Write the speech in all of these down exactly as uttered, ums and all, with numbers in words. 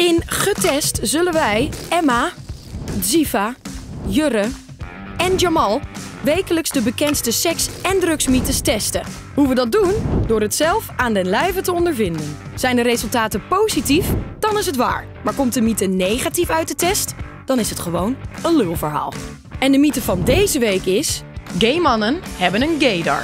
In Getest zullen wij Emma, Ziva, Jurre en Jamal wekelijks de bekendste seks- en drugsmythes testen. Hoe we dat doen? Door het zelf aan den lijve te ondervinden. Zijn de resultaten positief? Dan is het waar. Maar komt de mythe negatief uit de test? Dan is het gewoon een lulverhaal. En de mythe van deze week is: gay mannen hebben een gaydar.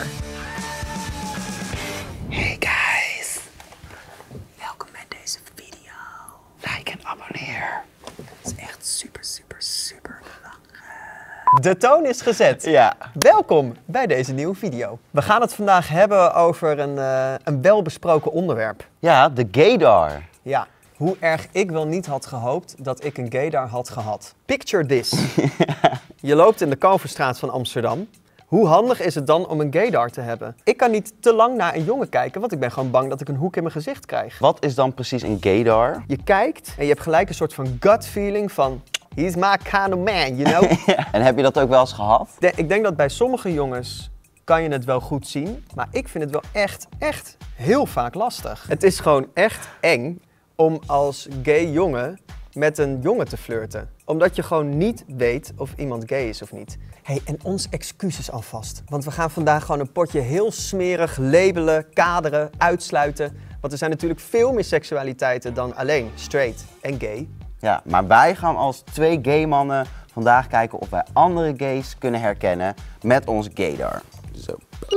Hey guys, welkom bij deze video. Like en abonneer. Het is echt super, super, super belangrijk. De toon is gezet. Ja. Welkom bij deze nieuwe video. We gaan het vandaag hebben over een, uh, een welbesproken onderwerp. Ja, de gaydar. Ja, hoe erg ik wel niet had gehoopt dat ik een gaydar had gehad. Picture this. Je loopt in de Kalverstraat van Amsterdam. Hoe handig is het dan om een gaydar te hebben? Ik kan niet te lang naar een jongen kijken, want ik ben gewoon bang dat ik een hoek in mijn gezicht krijg. Wat is dan precies een gaydar? Je kijkt en je hebt gelijk een soort van gut feeling van: he's my kind of man, you know? Ja. En heb je dat ook wel eens gehad? De- ik denk dat bij sommige jongens kan je het wel goed zien, maar ik vind het wel echt, echt heel vaak lastig. Het is gewoon echt eng om als gay jongen met een jongen te flirten. Omdat je gewoon niet weet of iemand gay is of niet. Hey, en ons excuses alvast. Want we gaan vandaag gewoon een potje heel smerig labelen, kaderen, uitsluiten. Want er zijn natuurlijk veel meer seksualiteiten dan alleen straight en gay. Ja, maar wij gaan als twee gay mannen vandaag kijken of wij andere gays kunnen herkennen met onze gaydar. Zo.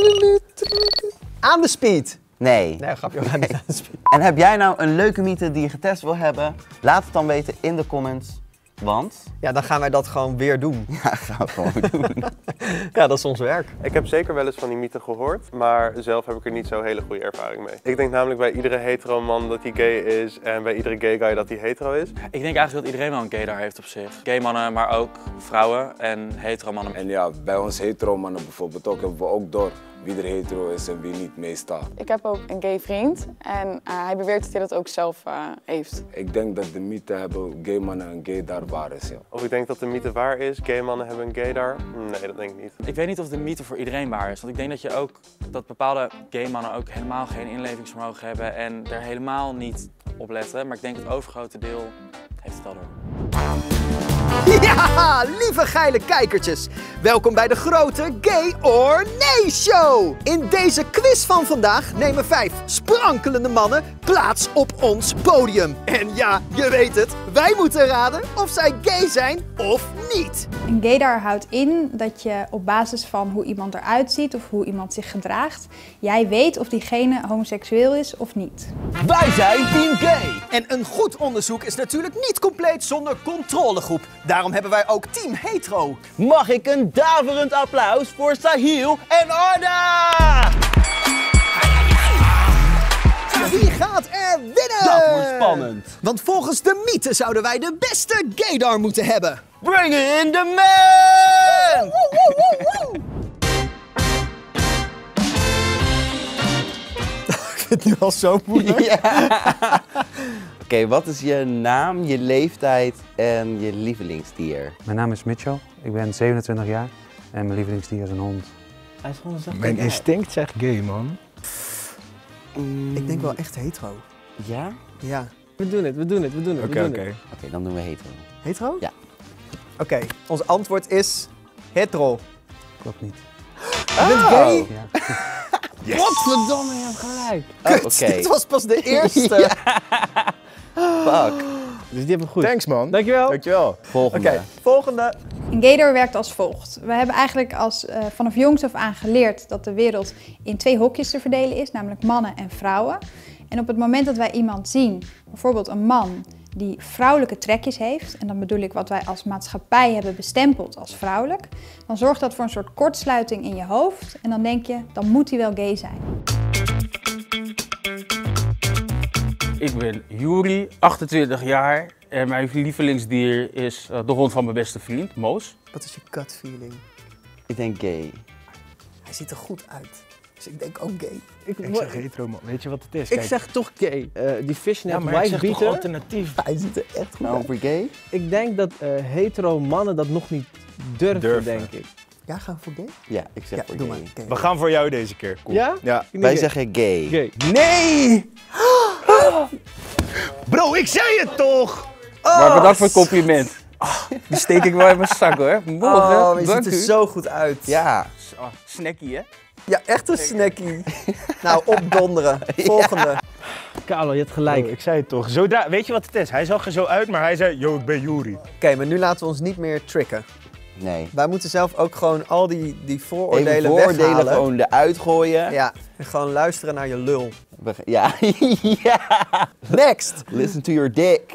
Aan de speed! Nee. Nee, grapje, we gaan niet aan de speed. En heb jij nou een leuke mythe die je getest wil hebben? Laat het dan weten in de comments. Want? Ja, dan gaan wij dat gewoon weer doen. Ja, gaan we gewoon doen. Ja, dat is ons werk. Ik heb zeker wel eens van die mythe gehoord, maar zelf heb ik er niet zo hele goede ervaring mee. Ik denk namelijk bij iedere hetero man dat hij gay is en bij iedere gay guy dat hij hetero is. Ik denk eigenlijk dat iedereen wel een gaydar heeft op zich. Gay mannen, maar ook vrouwen en hetero mannen. En ja, bij ons hetero mannen bijvoorbeeld ook, hebben we ook door wie er hetero is en wie niet meestal. Ik heb ook een gay vriend en uh, hij beweert dat hij dat ook zelf uh, heeft. Ik denk dat de mythe hebben gay mannen een gaydar waar is, ja. Of ik denk dat de mythe waar is, gay mannen hebben een gaydar. Nee, dat denk ik niet. Ik weet niet of de mythe voor iedereen waar is. Want ik denk dat je ook dat bepaalde gay mannen ook helemaal geen inlevingsvermogen hebben en er helemaal niet op letten. Maar ik denk het overgrote deel heeft het al door. Ja, lieve geile kijkertjes. Welkom bij de grote Gay or Nee Show. In deze quiz van vandaag nemen vijf sprankelende mannen plaats op ons podium. En ja, je weet het, wij moeten raden of zij gay zijn of niet. Een gaydar houdt in dat je op basis van hoe iemand eruit ziet of hoe iemand zich gedraagt, jij weet of diegene homoseksueel is of niet. Wij zijn Team Gay. En een goed onderzoek is natuurlijk niet compleet zonder controlegroep. Daarom hebben wij ook Team Hetero. Mag ik een daverend applaus voor Sahil en Arda? Wie gaat er winnen? Dat wordt spannend. Want volgens de mythe zouden wij de beste gaydar moeten hebben. Bring in the man! Ik vind het nu al zo moeilijk. Ja. Oké, okay, wat is je naam, je leeftijd en je lievelingsdier? Mijn naam is Mitchell, ik ben zevenentwintig jaar en mijn lievelingsdier is een hond. Hij is gewoon een Mijn instinct zegt gay, man. Mm. Ik denk wel echt hetero. Ja? Ja. We doen het, we doen het, we doen het. Oké, oké. Oké, okay, dan doen we hetero. Hetero? Ja. Oké, okay, ons antwoord is hetero. Klopt niet. Je bent gay? Ja. Yes. Godverdomme, je hebt gelijk. Kut, Oh, okay. Dit was pas de eerste. Fuck. Dus die hebben we goed. Thanks, man. Dankjewel. Dankjewel. Volgende. Oké, okay, volgende. Een gaydar werkt als volgt. We hebben eigenlijk als, uh, vanaf jongs af aan geleerd dat de wereld in twee hokjes te verdelen is, namelijk mannen en vrouwen. En op het moment dat wij iemand zien, bijvoorbeeld een man die vrouwelijke trekjes heeft, en dan bedoel ik wat wij als maatschappij hebben bestempeld als vrouwelijk, dan zorgt dat voor een soort kortsluiting in je hoofd en dan denk je, dan moet hij wel gay zijn. Ik ben Juri, achtentwintig jaar en mijn lievelingsdier is uh, de hond van mijn beste vriend, Moos. Wat is je gut feeling? Ik denk gay. Hij ziet er goed uit, dus ik denk ook gay. Ik, ik zeg hetero, man. Weet je wat het is? Ik Kijk. zeg toch gay. Uh, die fishnet Ja, maar ik wife zeg toch beater. alternatief. Hij ziet er echt goed Nou, uit. over gay? Ik denk dat uh, hetero mannen dat nog niet durven, Durven. denk ik. Ja, gaan we voor gay? Ja, ik zeg Ja, voor doe gay. maar. Gay. We gaan voor jou deze keer. Cool. Ja? Ja. Ik Wij denk zeggen gay. gay. Nee! Bro, ik zei het toch! Oh, maar bedankt voor het compliment. Oh, die steek ik wel in mijn zak hoor. Morgen, Oh, je dank ziet er u. zo goed uit. Ja, oh, snackie hè? Ja, echt een snackie. Nou, opdonderen. Volgende. Carlo, je hebt gelijk. Oh, ik zei het toch. Zodra, weet je wat het is? Hij zag er zo uit, maar hij zei, yo, ik ben Yuri. Oké, okay, maar nu laten we ons niet meer tricken. Nee. Wij moeten zelf ook gewoon al die, die vooroordelen Even vooroordelen weghalen. gewoon eruit gooien. Ja, en gewoon luisteren naar je lul. Ja. Ja. Next! Listen to your dick.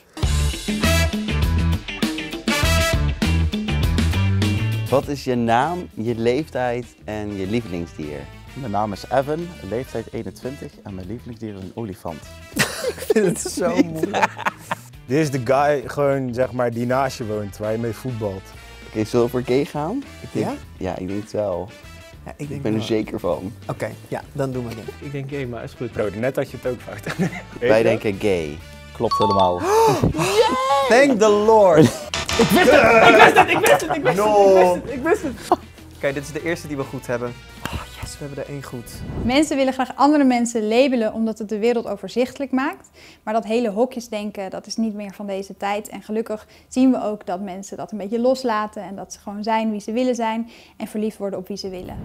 Wat is je naam, je leeftijd en je lievelingsdier? Mijn naam is Evan, leeftijd eenentwintig en mijn lievelingsdier is een olifant. Ik vind het zo moeilijk. Dit is de guy gewoon, zeg maar, die naast je woont, waar je mee voetbalt. Oké, okay, zullen we voor gay gaan? Ik denk, ja? Ja, ik denk het wel. Ja, ik, denk ik ben er wel. zeker van. Oké, okay, ja, dan doen we het. Ik denk gay, maar is goed. Bro, net had je het ook fout. Wij denken gay. Klopt helemaal. Yeah! Thank the Lord! Ik wist het! Ik wist het! Ik wist het! Ik wist no. het! Ik wist het! Oké, okay, dit is de eerste die we goed hebben. Oh yes, we hebben er één goed. Mensen willen graag andere mensen labelen omdat het de wereld overzichtelijk maakt. Maar dat hele hokjesdenken, dat is niet meer van deze tijd. En gelukkig zien we ook dat mensen dat een beetje loslaten. En dat ze gewoon zijn wie ze willen zijn. En verliefd worden op wie ze willen.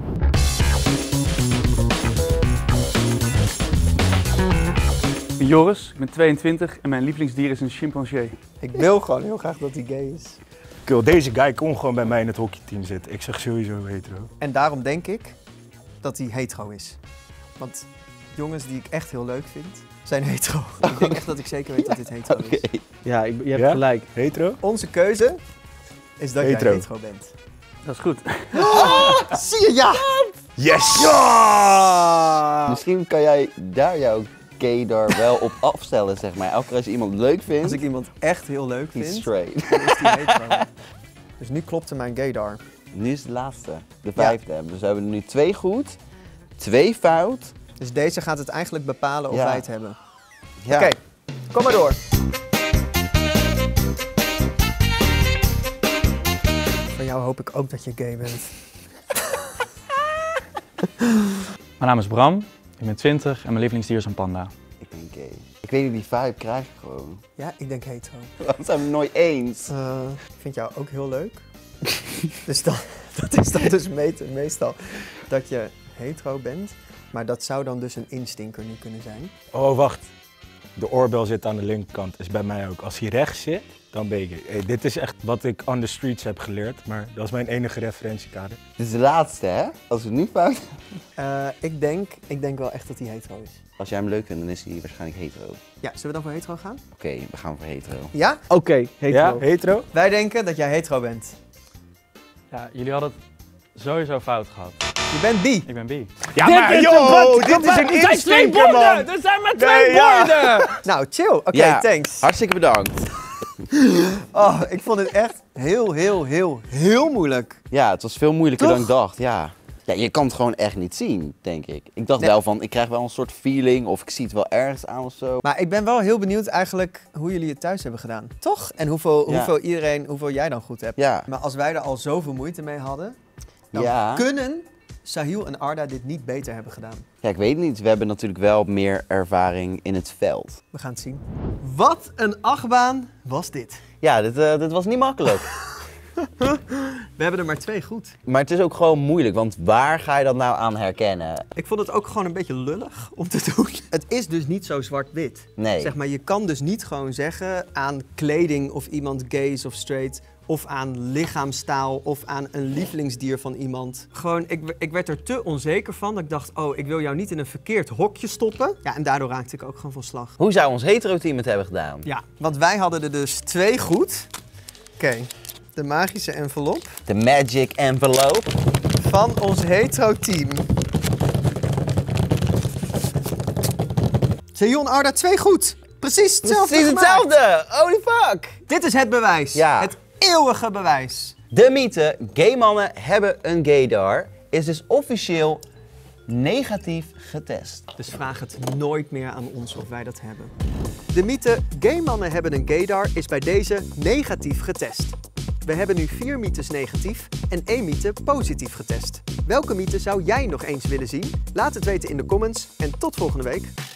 Ik ben Joris, ik ben tweeëntwintig en mijn lievelingsdier is een chimpansee. Ik wil gewoon heel graag dat hij gay is. Kill, deze guy kon gewoon bij mij in het hockeyteam zitten. Ik zeg sowieso hetero. En daarom denk ik dat hij hetero is. Want jongens die ik echt heel leuk vind, zijn hetero. Ik denk echt dat ik zeker weet dat dit hetero Okay. is. Ja, ik, je hebt Ja? gelijk. Hetero? Onze keuze is dat Hetero. jij hetero bent. Dat is goed. Oh, zie je, ja! Yes! Ja! Misschien kan jij daar jouw gaydar wel op afstellen, zeg maar. Elke keer als je iemand leuk vindt, Als ik iemand echt heel leuk he's vind, straight. dan is die hetero. Dus nu klopte mijn gaydar. Nu is de laatste, de vijfde. Ja. Dus we hebben er nu twee goed, twee fout. Dus deze gaat het eigenlijk bepalen of Ja. wij het hebben. Ja. Oké, okay, kom maar door. Van jou hoop ik ook dat je gay bent. Mijn naam is Bram, ik ben twintig en mijn lievelingsdier is een panda. Ik ben gay. Ik weet niet, die vibe krijg ik gewoon. Ja, ik denk hetero. Dat zijn we het nooit eens. Uh, ik vind jou ook heel leuk. Dus dan, dat is dan dus me meestal dat je hetero bent. Maar dat zou dan dus een instinker nu kunnen zijn. Oh, wacht. De oorbel zit aan de linkerkant. Is bij mij ook. Als hij rechts zit, dan ben je gay. Hey, dit is echt wat ik on the streets heb geleerd. Maar dat is mijn enige referentiekader. Dit is de laatste, hè? Als we het niet fout. Uh, ik, denk, ik denk wel echt dat hij hetero is. Als jij hem leuk vindt, dan is hij waarschijnlijk hetero. Ja, zullen we dan voor hetero gaan? Oké, okay, we gaan voor hetero. Ja? Oké, okay, hetero. Ja, hetero? Wij denken dat jij hetero bent. Ja, jullie hadden het sowieso fout gehad. Je bent bi. Ik ben bi. Ja, maar joh, dit is een Er zijn twee instinker, man. borden! Er zijn maar twee Nee, ja. borden! Nou, chill. Oké, okay, ja, thanks. Hartstikke bedankt. Oh, ik vond het echt heel, heel, heel, heel moeilijk. Ja, het was veel moeilijker Toch? dan ik dacht, ja. Ja, je kan het gewoon echt niet zien, denk ik. Ik dacht Nee. wel van, ik krijg wel een soort feeling of ik zie het wel ergens aan of zo. Maar ik ben wel heel benieuwd eigenlijk hoe jullie het thuis hebben gedaan. Toch? En hoeveel, Ja. hoeveel iedereen, hoeveel jij dan goed hebt. Ja. Maar als wij er al zoveel moeite mee hadden, dan Ja. kunnen Sahil en Arda dit niet beter hebben gedaan. Ja, ik weet het niet. We hebben natuurlijk wel meer ervaring in het veld. We gaan het zien. Wat een achtbaan was dit. Ja, dit, uh, dit was niet makkelijk. We hebben er maar twee goed. Maar het is ook gewoon moeilijk, want waar ga je dat nou aan herkennen? Ik vond het ook gewoon een beetje lullig om te doen. Het is dus niet zo zwart-wit. Nee. Zeg maar, je kan dus niet gewoon zeggen aan kleding of iemand gay is of straight, of aan lichaamstaal of aan een lievelingsdier van iemand. Gewoon, ik, ik werd er te onzeker van dat ik dacht, oh, ik wil jou niet in een verkeerd hokje stoppen. Ja, en daardoor raakte ik ook gewoon van slag. Hoe zou ons hetero-team het hebben gedaan? Ja, want wij hadden er dus twee goed. Oké, okay. De magische envelop. De magic envelope. Van ons hetero-team. Sahil en Arda, twee goed. Precies hetzelfde. Precies hetzelfde. Holy fuck. Dit is het bewijs. Ja. Het eeuwige bewijs. De mythe, gay mannen hebben een gaydar, is dus officieel negatief getest. Dus vraag het nooit meer aan ons of wij dat hebben. De mythe, gay mannen hebben een gaydar, is bij deze negatief getest. We hebben nu vier mythes negatief en één mythe positief getest. Welke mythe zou jij nog eens willen zien? Laat het weten in de comments en tot volgende week.